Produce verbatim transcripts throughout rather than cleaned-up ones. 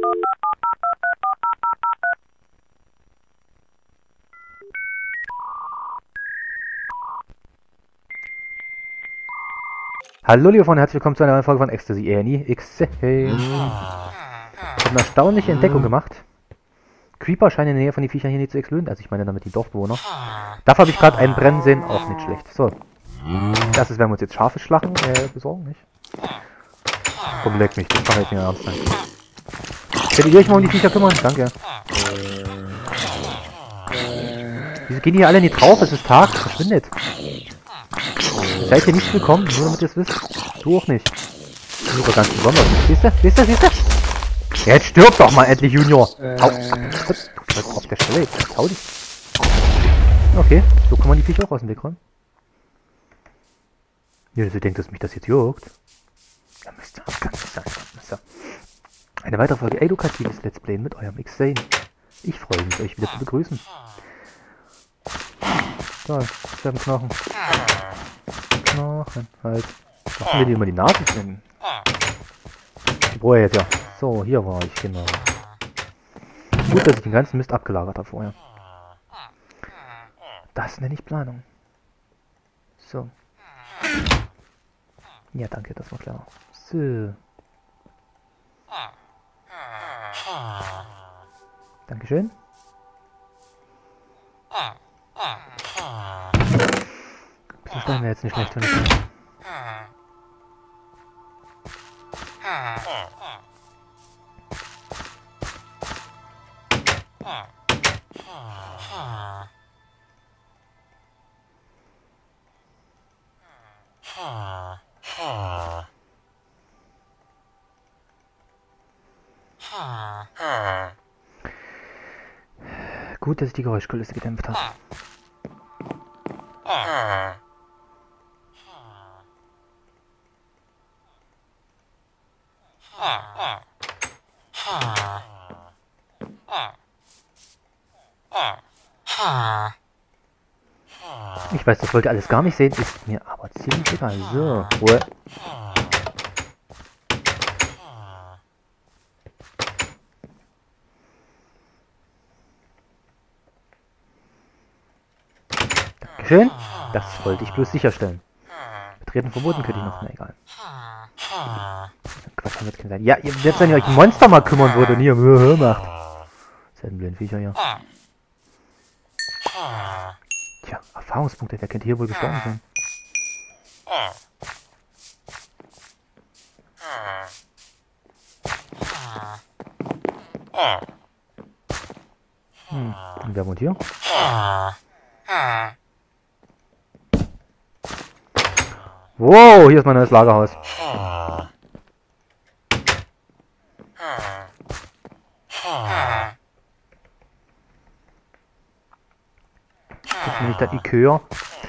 Hallo liebe Freunde, herzlich willkommen zu einer neuen Folge von Ecstasy A and E X. Hey. Ich habe eine erstaunliche Entdeckung gemacht. Creeper scheinen in der Nähe von den Viechern hier nicht zu explodieren, also ich meine damit die Dorfbewohner. Dafür habe ich gerade einen brennen sehen, auch nicht schlecht. So. Das ist, werden wir uns jetzt scharfe Schlachen äh, besorgen, nicht? Komm, leck mich, das kann ich mir ernst sein. Könnt ihr euch mal um die Viecher kümmern? Danke. Wieso gehen die hier alle nicht drauf? Es ist Tag, verschwindet. Seid ihr nicht willkommen, nur damit ihr es wisst. Du auch nicht. Sogar ganz besonders. Siehst du? Siehst du? Siehst du? Jetzt stirb doch mal endlich, Junior! Äh. Au! Du auf der Stelle jetzt. Hau dich. Okay, so kann man die Viecher auch aus dem Weg räumen. Ja, sie denkt, dass mich das jetzt juckt. Ja, Mister, kann nicht sein, Mister. Eine weitere Folge edukatives Let's Play mit eurem X-Zane. Ich freue mich, euch wieder zu begrüßen. Da, Knochen. Knochen, halt. Machen wir die immer die Nase finden. Die brauche ich jetzt ja. So, hier war ich, genau. Gut, dass ich den ganzen Mist abgelagert habe vorher. Das nenne ich Planung. So. Ja, danke, das war klar. So. Dankeschön. Das wäre mir jetzt nicht schlecht, wenn ich... Gut, dass ich die Geräuschkulisse gedämpft habe. Ich weiß, das wollt ihr alles gar nicht sehen, ist mir aber ziemlich egal. So, Ruhe. Dankeschön. Das wollte ich bloß sicherstellen. Betreten verboten könnte ich noch, na egal. Quatsch, wird kein sein. Ja, selbst wenn ihr euch ein Monster mal kümmern würdet und ihr Mühe macht. Das sind blöden Viecher hier. Tja, Erfahrungspunkte, wer könnte hier wohl gestorben sein? Hm, und wer wohnt hier? Wow, hier ist mein neues Lagerhaus. Das ist nämlich der Ikea.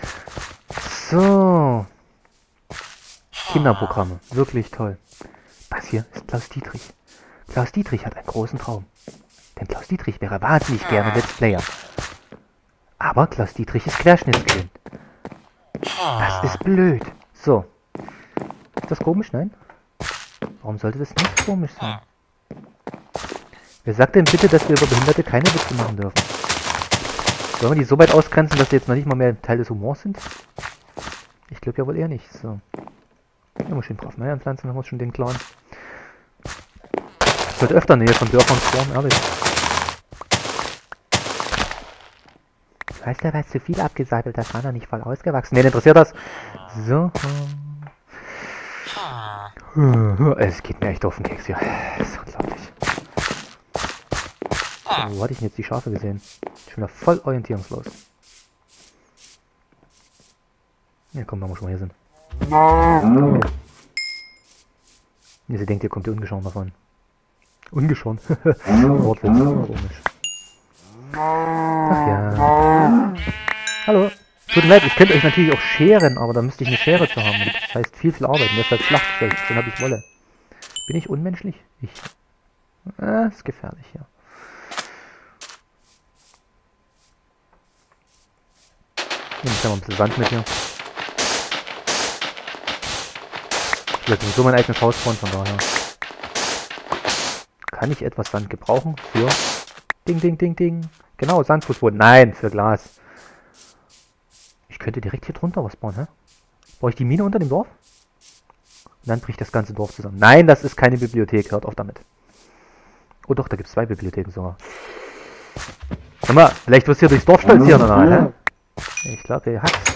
So. Kinderprogramme. Wirklich toll. Das hier ist Klaus Dietrich. Klaus Dietrich hat einen großen Traum. Denn Klaus Dietrich wäre wahnsinnig gerne Let's Player. Aber Klaus Dietrich ist querschnittsgelähmt. Das ist blöd. So. Ist das komisch? Nein? Warum sollte das nicht komisch sein? Wer sagt denn bitte, dass wir über Behinderte keine Witze machen dürfen? Sollen wir die so weit ausgrenzen, dass sie jetzt noch nicht mal mehr Teil des Humors sind? Ich glaube ja wohl eher nicht. So. Ja, muss schön brav Meier anpflanzen, haben wir schon den klaren. Ich sollte öfter Nähe von Dörfern spawnen, ehrlich. Weißt du, weil es zu viel abgesattelt, das war noch nicht voll ausgewachsen. Wen interessiert das? So. Es geht mir echt auf den Keks hier. Das ist unglaublich. So, wo hatte ich denn jetzt die Schafe gesehen? Ich bin da voll orientierungslos. Ja, komm, da muss schon mal hier sind. Ja, sie denkt, ihr kommt ihr ungeschoren davon. Ungeschoren? Wortwitz. Komisch. Ach ja. Hallo. Tut mir leid, ich könnte euch natürlich auch scheren, aber da müsste ich eine Schere zu haben. Das heißt viel, viel Arbeit. Und deshalb Schlachtfeld. Dann habe ich Wolle. Bin ich unmenschlich? Ich. Ah, ist gefährlich, ja. Nehme ich da mal ein bisschen Sand mit hier. Ich will sowieso mein eigenes Haus bauen, von daher. Kann ich etwas Sand gebrauchen für... Ding, ding, ding, ding. Genau, Sandfußboden. Nein, für Glas. Ich könnte direkt hier drunter was bauen, hä? Brauche ich die Mine unter dem Dorf? Und dann bricht das ganze Dorf zusammen. Nein, das ist keine Bibliothek. Hört auf damit. Oh doch, da gibt es zwei Bibliotheken sogar. Sag mal, vielleicht wirst du hier durchs Dorf stolzieren oder nein, hä? Ich glaube, er hat's.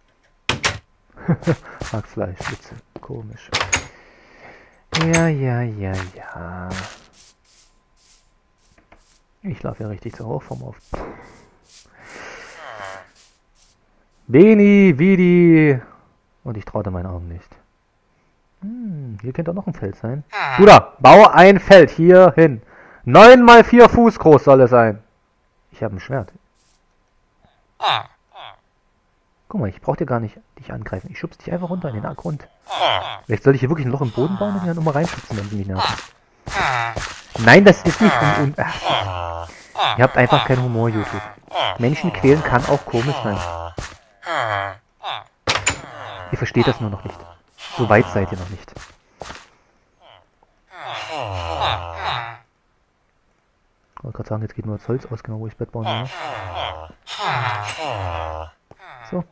Hackfleisch, Witze. Komisch. Ja, ja, ja, ja. Ich laufe ja richtig zur Hochform auf. Beni, Vidi. Und ich traute meinen Augen nicht. Hm, hier könnte auch noch ein Feld sein. Bruder, baue ein Feld hier hin. neun mal vier Fuß groß soll es sein. Ich habe ein Schwert. Guck mal, ich brauche dir gar nicht dich angreifen. Ich schubse dich einfach runter in den Abgrund. Vielleicht soll ich hier wirklich ein Loch im Boden bauen und dann immer reinschubsen, wenn sie mich nerven. Nein, das ist nicht... Un un Ach, ihr habt einfach keinen Humor, YouTube. Menschen quälen kann auch komisch sein. Ihr versteht das nur noch nicht. So weit seid ihr noch nicht. Ich wollte gerade sagen, jetzt geht nur das Holz aus, genau wo ich das Bett bauen will. So.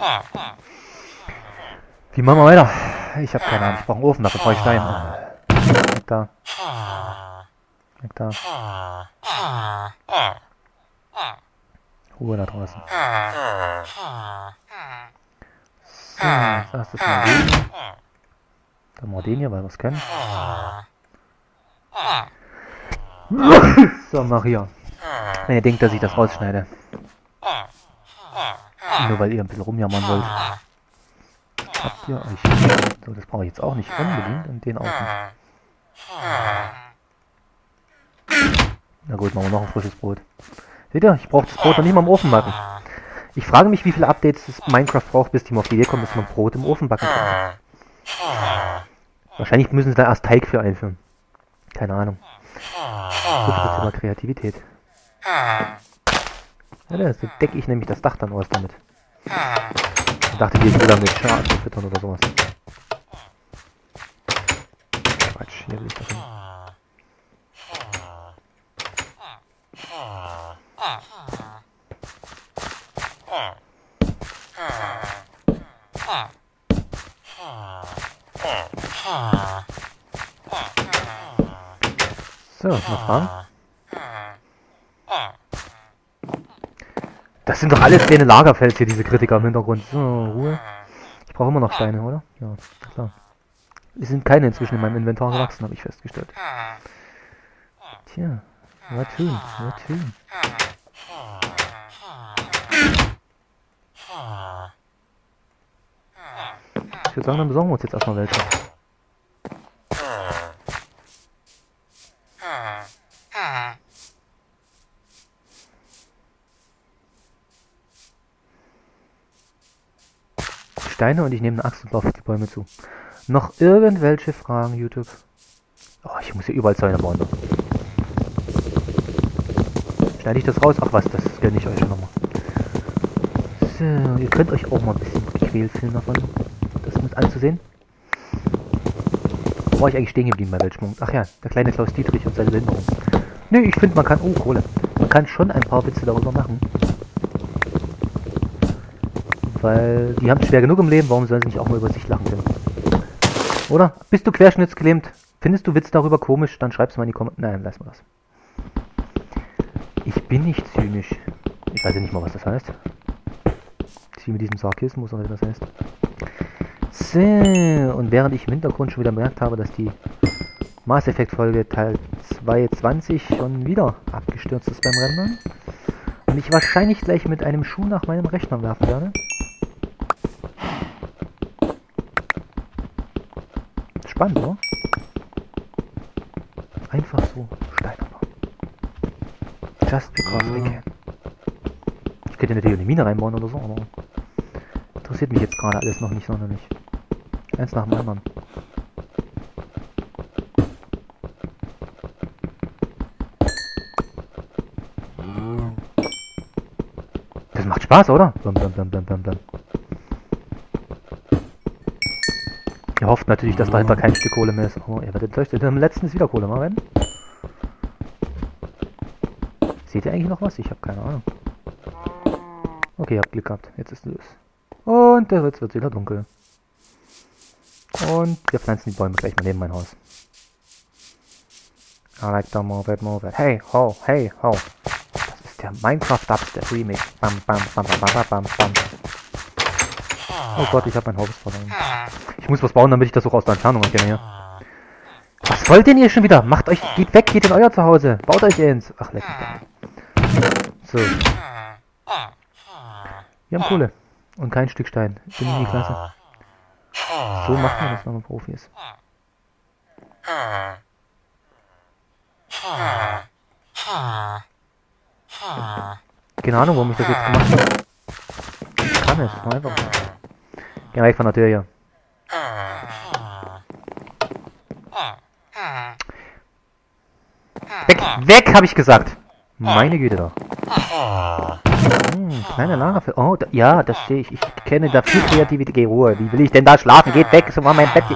Wie machen wir weiter? Ich habe keine Ahnung, ich brauche einen Ofen, dafür brauche ich Stein. Weg da. Weg da. Ruhe da draußen. So, als erstes mal den hier. Dann mal den hier, weil wir es können. So, Maria. Wenn ihr denkt, dass ich das rausschneide. Nur weil ihr ein bisschen rumjammern wollt. Habt ihr euch... So, das brauche ich jetzt auch nicht unbedingt und den auch nicht. Na gut, machen wir noch ein frisches Brot. Seht ihr, ich brauche das Brot noch nicht mal im Ofen backen. Ich frage mich, wie viele Updates das Minecraft braucht, bis die mal auf die Idee kommen, dass man Brot im Ofen backen kann. Wahrscheinlich müssen sie da erst Teig für einführen. Keine Ahnung. So viel zum Thema Kreativität. Ja, so decke ich nämlich das Dach dann aus damit. Ich dachte, die ist wieder mit Schafen füttern oder sowas. Quatsch, hier will ich doch hin. So, noch Fragen? Das sind doch alles kleine Lagerfels hier, diese Kritiker im Hintergrund. So, Ruhe. Ich brauche immer noch Steine, oder? Ja, klar. Es sind keine inzwischen in meinem Inventar gewachsen, habe ich festgestellt. Tja, was tun, was tun. Ich würde sagen, dann besorgen wir uns jetzt erstmal welche. Steine und ich nehme eine Axt und laufe auf die Bäume zu. Noch irgendwelche Fragen, YouTube? Oh, ich muss hier überall Zäune bauen. Schneide ich das raus? Ach was, das gönne ich euch schon nochmal. So, ihr könnt euch auch mal ein bisschen gequält fühlen davon. Das mit anzusehen. Wo war ich eigentlich stehen geblieben bei Weltschwung? Ach ja, der kleine Klaus Dietrich und seine Behinderung. Nö, ich finde, man kann... Oh, Kohle. Man kann schon ein paar Witze darüber machen. Weil die haben es schwer genug im Leben, warum sollen sie nicht auch mal über sich lachen können? Oder? Bist du querschnittsgelähmt? Findest du Witz darüber komisch? Dann schreib's mal in die Kommentare. Nein, lass mal das. Ich bin nicht zynisch. Ich weiß ja nicht mal, was das heißt. Das ist wie mit diesem Sarkismus oder wie das heißt. So, und während ich im Hintergrund schon wieder bemerkt habe, dass die Mass Effect Folge Teil zweihundertzwanzig schon wieder abgestürzt ist beim Rendern und ich wahrscheinlich gleich mit einem Schuh nach meinem Rechner werfen werde. Spannend, oder? Einfach so Steinabbau. Just because we can. Ich könnte natürlich eine Mine reinbauen oder so, aber interessiert mich jetzt gerade alles noch nicht sonderlich. Eins nach dem anderen. Das macht Spaß, oder? Blam, blam, blam, blam, blam, blam. Ihr hofft natürlich, dass dahinter kein Stück Kohle mehr ist. Aber ihr werdet euch im letzten ist wieder Kohle, mal wenn. Seht ihr eigentlich noch was? Ich habe keine Ahnung. Okay, ihr habt Glück gehabt. Jetzt ist es los. Und jetzt wird es wieder dunkel. Und wir pflanzen die Bäume gleich mal neben mein Haus. I like to move it, move it. Hey, ho, hey, ho. Das ist der Minecraft Dubstep Remix. Bam, bam, bam, bam, bam, bam, bam. Oh Gott, ich habe mein Haus verloren. Ich muss was bauen, damit ich das auch aus der Entfernung erkenne hier. Was wollt denn ihr schon wieder? Macht euch, geht weg, geht in euer Zuhause. Baut euch ins. Ach, leck mich da. So. Wir haben Kohle. Und kein Stück Stein. Bin ich in die Klasse. So macht man das, wenn man Profi ist. Keine Ahnung, warum ich das jetzt gemacht habe. Ich kann es, einfach. Geh weg von der Tür hier. Weg, weg, habe ich gesagt. Meine Güte da. Hm, kleine Lagerfeld. Oh, da, ja, das sehe ich. Ich kenne da viel Kreativität. Geh Ruhe. Wie will ich denn da schlafen? Geht weg, so war mein Bett. Ich.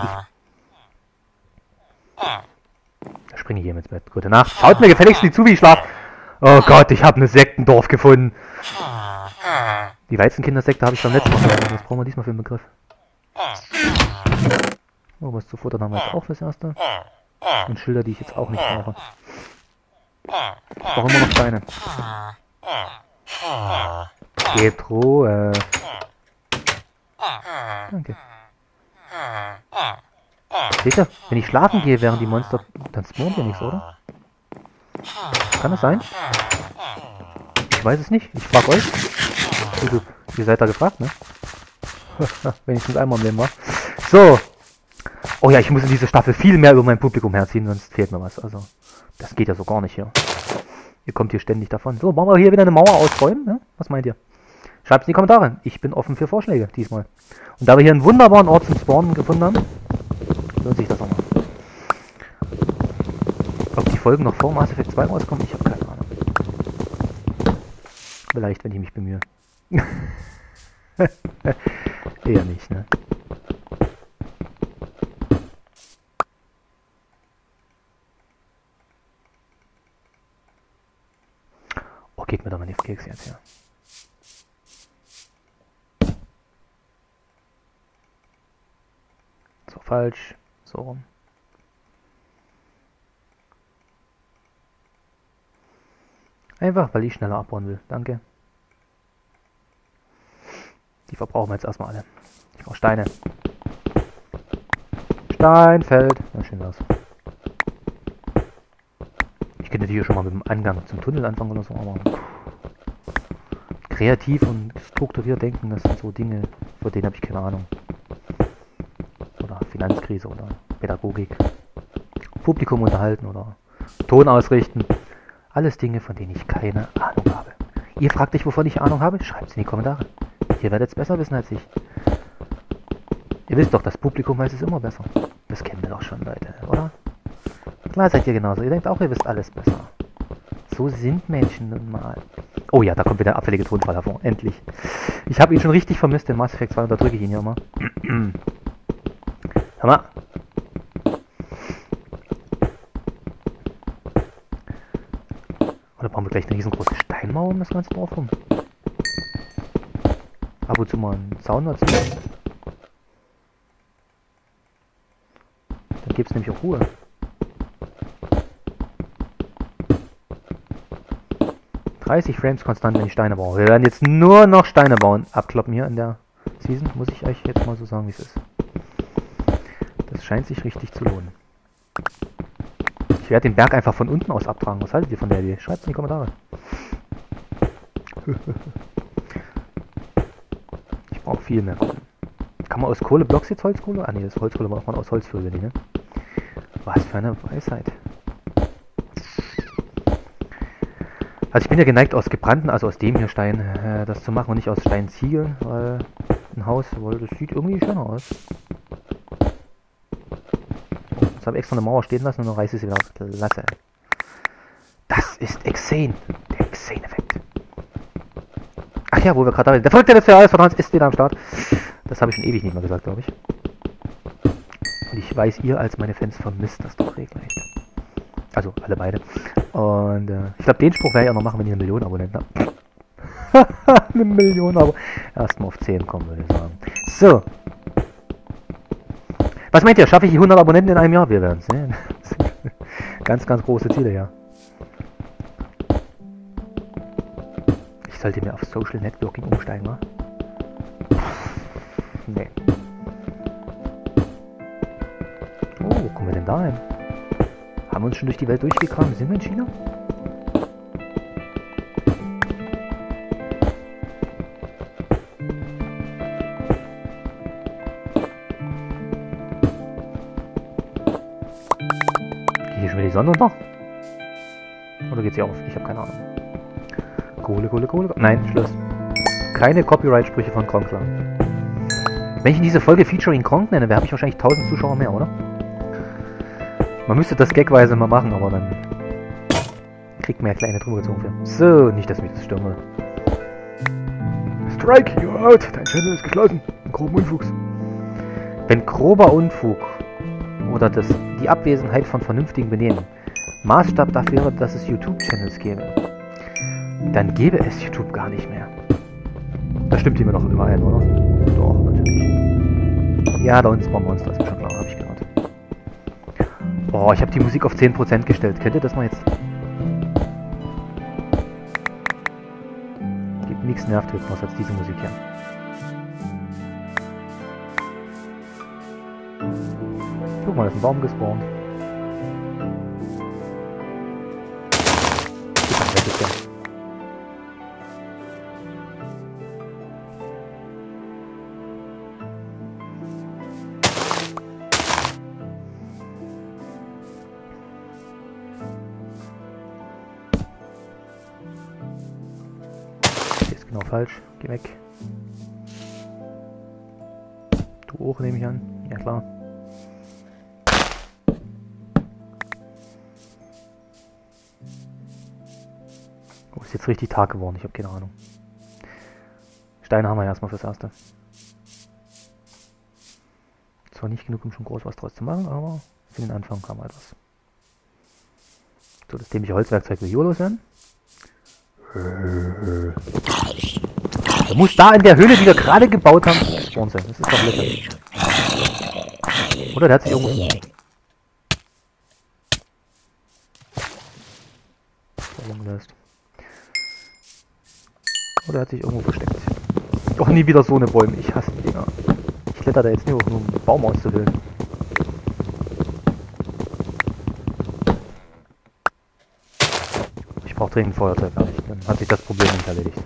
Da springe ich hier ins Bett. Gute Nacht. Schaut mir gefälligst nicht zu, wie ich schlafe. Oh Gott, ich habe eine Sektendorf gefunden. Die Weizenkindersekte habe ich beim letzten Mal verloren. Was brauchen wir diesmal für einen Begriff? Oh, was zu futtern haben wir jetzt auch fürs Erste. Und Schilder, die ich jetzt auch nicht brauche. Ich brauche immer noch Steine. Gebt Ruhe. Danke. Seht ihr, wenn ich schlafen gehe, während die Monster... Dann spawnen wir nichts, oder? Kann das sein? Ich weiß es nicht. Ich frage euch. Ihr, ihr seid da gefragt, ne? Wenn ich mit einmal im Leben war. So. Oh ja, ich muss in diese Staffel viel mehr über mein Publikum herziehen, sonst fehlt mir was. Also, das geht ja so gar nicht hier. Ihr kommt hier ständig davon. So, wollen wir hier wieder eine Mauer ausräumen? Ne? Was meint ihr? Schreibt es in die Kommentare. Ich bin offen für Vorschläge diesmal. Und da wir hier einen wunderbaren Ort zum Spawnen gefunden haben, lohnt sich das auch mal. Ob die Folgen noch vor Mass Effect zwei rauskommen, ich habe keine Ahnung. Vielleicht, wenn ich mich bemühe. Eher nicht, ne? Oh, geht mir doch mal die Keks jetzt, ja. So, falsch. So rum. Einfach, weil ich schneller abbauen will. Danke. Die verbrauchen wir jetzt erstmal alle. Ich brauche Steine. Steinfeld. Ja, schön aus. Ich könnte hier schon mal mit dem Eingang zum Tunnel anfangen oder so, aber kreativ und strukturiert denken, das sind so Dinge, vor denen habe ich keine Ahnung. Oder Finanzkrise oder Pädagogik. Publikum unterhalten oder Ton ausrichten. Alles Dinge, von denen ich keine Ahnung habe. Ihr fragt euch, wovon ich Ahnung habe? Schreibt es in die Kommentare. Ihr werdet es besser wissen als ich. Ihr wisst doch, das Publikum weiß es immer besser. Das kennen wir doch schon, Leute, oder? Klar seid ihr genauso. Ihr denkt auch, ihr wisst alles besser. So sind Menschen nun mal. Oh ja, da kommt wieder der abfällige Tonfall hervor. Endlich. Ich habe ihn schon richtig vermisst, den Mass Effect zwei. Unterdrücke ich ihn hier immer. Hör mal. Oder brauchen wir gleich eine riesengroße Steinmauer um das Ganze drauf rum? Ab und zu mal einen Zaun dazu. Dann gibt es nämlich auch Ruhe. dreißig Frames konstant, wenn ich Steine baue. Wir werden jetzt nur noch Steine bauen. Abkloppen hier in der Season. Muss ich euch jetzt mal so sagen, wie es ist. Das scheint sich richtig zu lohnen. Ich werde den Berg einfach von unten aus abtragen. Was haltet ihr von der Idee? Schreibt es in die Kommentare. Ich brauche viel mehr Kohle. Kann man aus Kohleblocks jetzt Holzkohle? Ah ne, das Holzkohle braucht man aus Holzvögel, ne? Was für eine Weisheit. Also ich bin ja geneigt aus gebrannten, also aus dem hier Stein, äh, das zu machen und nicht aus Steinziegel, weil ein Haus, weil das sieht irgendwie schöner aus. Jetzt habe ich extra eine Mauer stehen lassen und dann reiße ich sie wieder aus. Klasse. Das ist Xen. Der Xen-Effekt. Ach ja, wo wir gerade da sind. Der Verrückte des Jahres von uns ist wieder am Start. Das habe ich schon ewig nicht mehr gesagt, glaube ich. Und ich weiß, ihr als meine Fans vermisst das doch regelrecht. Also Also alle beide. Und äh, ich glaube, den Spruch werde ich auch noch machen, wenn ich eine Million Abonnenten habe. Eine Million Abonnenten. Erstmal auf zehn kommen, würde ich sagen. So. Was meint ihr? Schaffe ich die hundert Abonnenten in einem Jahr? Wir werden sehen. Ganz, ganz große Ziele, ja. Ich sollte mir auf Social Networking umsteigen, wa? Nee. Oh, wo kommen wir denn da hin? Haben wir uns schon durch die Welt durchgekramt? Sind wir in China? Geht hier schon wieder die Sonne unter? Oder geht sie auf? Ich habe keine Ahnung. Kohle, Kohle, Kohle. Nein, Schluss. Keine Copyright-Sprüche von Kronkler. Wenn ich in diese Folge Featuring Kronk nenne, habe ich wahrscheinlich tausend Zuschauer mehr, oder? Man müsste das gagweise mal machen, aber dann kriegt man ja kleine drüber gezogen für. So, nicht, dass mich das stürme. Strike you out! Dein Channel ist geschlossen. Groben Unfugs. Wenn grober Unfug oder das, die Abwesenheit von vernünftigem Benehmen Maßstab dafür wäre, dass es YouTube-Channels gäbe, dann gäbe es YouTube gar nicht mehr. Das stimmt hier mir doch immer ein, oder? Doch, natürlich. Ja, da unten ist Monster, ist mir schon klar, habe ich gehört. Boah, ich habe die Musik auf zehn Prozent gestellt. Könnt ihr das mal jetzt? Gibt nichts Nervtötendes als diese Musik hier. Guck mal, da ist ein Baum gespawnt. Weg ist der. Genau falsch. Geh weg. Du auch, nehme ich an. Ja klar. Oh, ist jetzt richtig Tag geworden. Ich habe keine Ahnung. Steine haben wir erstmal fürs Erste. Zwar nicht genug, um schon groß was draus zu machen, aber für den Anfang kam halt was. So, das dämliche Holzwerkzeug will hier loswerden. Er muss da in der Höhle, die wir gerade gebaut haben, spawnen sein. Das ist doch lecker. Oder der hat sich irgendwo gelöst. Oder er hat sich irgendwo versteckt. Doch nie wieder so eine Bäume. Ich hasse die Dinger. Ich kletter da jetzt nicht hoch, nur um einen Baum auszuhöhlen. Ich brauche dringend ein Feuerzeug gar nicht. Dann hat sich das Problem nicht erledigt.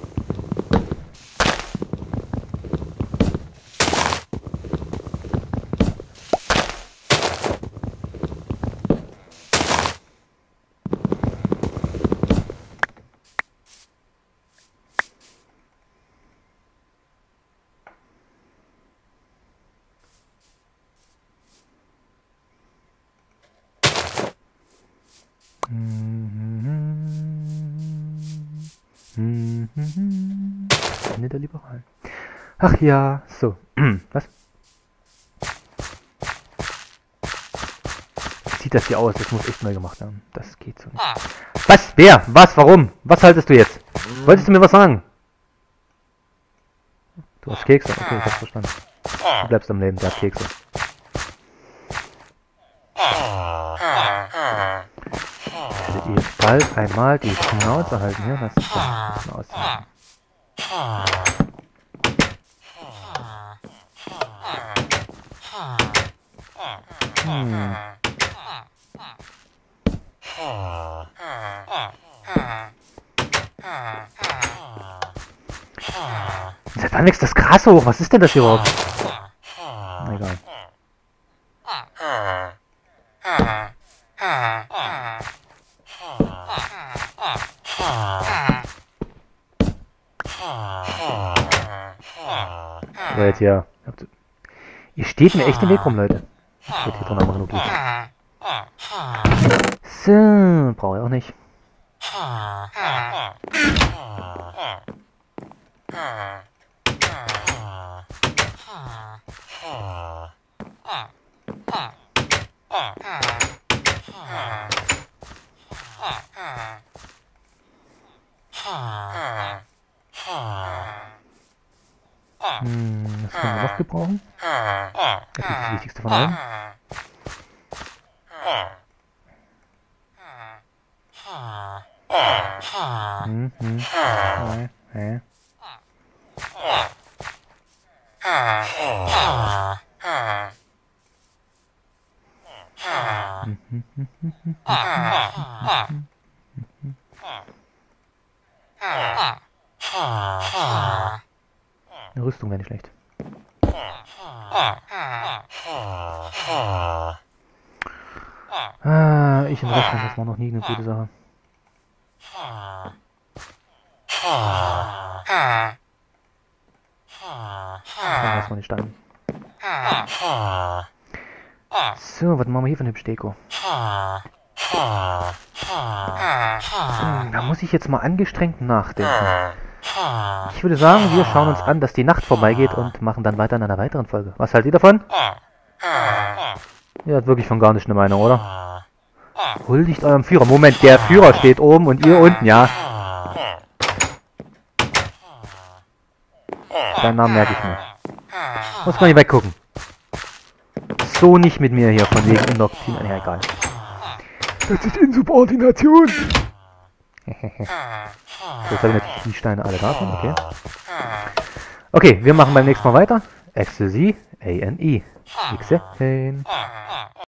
Ende der Liberalen. Ach ja, so. Was? Sieht das hier aus? Das muss echt neu gemacht werden. Das geht so nicht. Was? Wer? Was? Warum? Was haltest du jetzt? Wolltest du mir was sagen? Du hast Kekse? Okay, ich hab's verstanden. Du bleibst am Leben, der hat Kekse. Werdet ihr jetzt bald einmal die Schnauze halten hier? Das ist die Schnauze. Hm. Seit wann wächst das Gras hoch? Was ist denn das hier überhaupt? Na egal. So, jetzt hier. Ihr steht mir echt im Weg rum, Leute. Ich würde hier drin einfach nur glitschen. So, brauche ich auch nicht. können wir noch gebrauchen. Das ist das Wichtigste von allem. Hm, hm. Ja, ja. Eine Rüstung wäre nicht schlecht. Ah, ich in Rüstung, das war noch nie eine gute Sache. Dann lassen wir den Stein. So, was machen wir hier für eine hübsche Deko? Hm, da muss ich jetzt mal angestrengt nachdenken. Ich würde sagen, wir schauen uns an, dass die Nacht vorbeigeht und machen dann weiter in einer weiteren Folge. Was haltet ihr davon? Ihr habt wirklich von gar nicht eine Meinung, oder? Huldigt eurem Führer. Moment, der Führer steht oben und ihr unten, ja. Deinen Namen merke ich mir. Muss man hier weggucken. So nicht mit mir hier, von wegen Indoktrin. Ja, egal. Das ist Insubordination. So, jetzt habe ich natürlich die Steine alle davon, okay. Okay, wir machen beim nächsten Mal weiter. Ecstasy, A N E. X zehn.